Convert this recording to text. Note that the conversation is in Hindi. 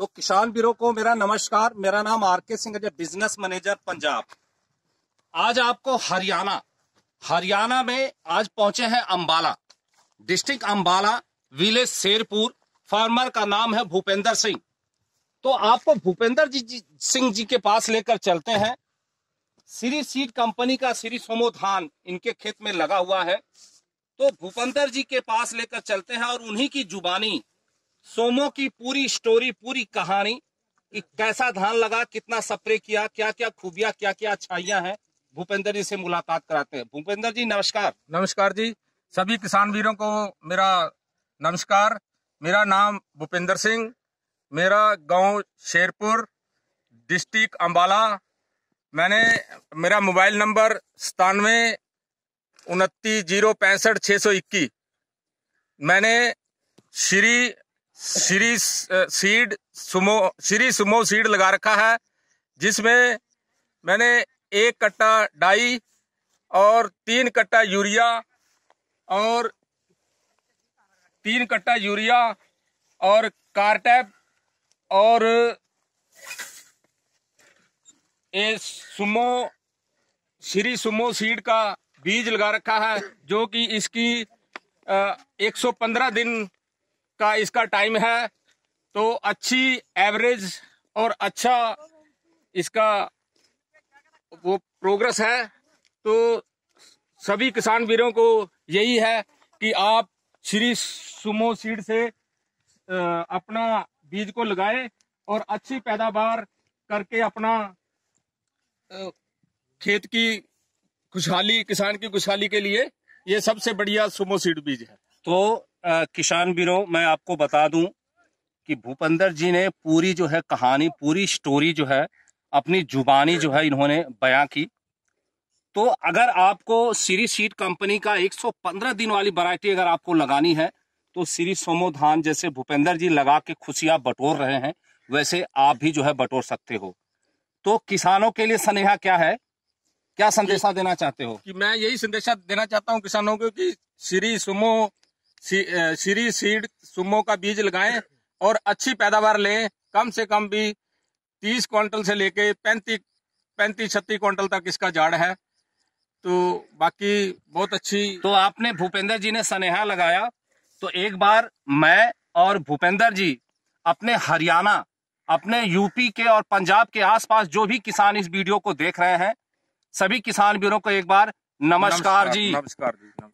तो किसान वीरों को मेरा नमस्कार। मेरा नाम आरके सिंह है, बिजनेस मैनेजर पंजाब। आज आपको हरियाणा में आज पहुंचे हैं Ambala, district Ambala, village Sherpur. Farmer का नाम है भूपेंद्र सिंह। तो आपको भूपेंद्र सिंह जी के पास लेकर चलते हैं। श्री सीड कंपनी का श्री सोमो धान इनके खेत में लगा हुआ है। तो भूपेंद्र जी के पास लेकर चलते हैं और उन्हीं की जुबानी सोमो की पूरी स्टोरी, पूरी कहानी कि कैसा धान लगा, कितना स्प्रे किया, क्या क्या खूबियां, क्या क्या अच्छाइयां हैं, भूपेंद्र जी से मुलाकात कराते हैं। भूपेंद्र जी नमस्कार। नमस्कार जी, सभी किसान वीरों को मेरा नमस्कार। मेरा नाम भूपेंद्र सिंह, मेरा गांव शेरपुर, डिस्ट्रिक्ट अंबाला। मेरा मोबाइल नंबर 9729065621। मैंने श्री सुमो सीड लगा रखा है, जिसमें मैंने 1 कट्टा डाई और 3 कट्टा यूरिया और कारटैप और श्री सुमो सीड का बीज लगा रखा है, जो कि इसकी 115 दिन का इसका टाइम है। तो अच्छी एवरेज और अच्छा इसका वो प्रोग्रेस है। तो सभी किसान वीरों को यही है कि आप श्री सुमो सीड से अपना बीज को लगाएं और अच्छी पैदावार करके अपना खेत की खुशहाली, किसान की खुशहाली के लिए ये सबसे बढ़िया सुमो सीड बीज है। तो किसान वीरों, मैं आपको बता दूं कि भूपेंद्र जी ने पूरी जो है कहानी, पूरी स्टोरी जो है अपनी जुबानी जो है इन्होंने बयां की। तो अगर आपको श्री सीड कंपनी का 115 दिन वाली वैरायटी अगर आपको लगानी है तो श्री सोमो धान जैसे भूपेंद्र जी लगा के खुशियां बटोर रहे हैं, वैसे आप भी जो है बटोर सकते हो। तो किसानों के लिए स्नेहा क्या है, क्या संदेशा देना चाहते हो? कि मैं यही संदेशा देना चाहता हूं किसानों को कि श्री सीड सुमो का बीज लगाएं और अच्छी पैदावार लें। कम से कम भी 30 क्विंटल से लेके 35-36 क्विंटल तक इसका झाड़ है। तो बाकी बहुत अच्छी। तो आपने भूपेंद्र जी ने स्नेहा लगाया, तो एक बार मैं और भूपेंद्र जी अपने हरियाणा, अपने यूपी के और पंजाब के आसपास जो भी किसान इस वीडियो को देख रहे हैं, सभी किसान वीरों को एक बार नमस्कार जी। नमस्कार जी।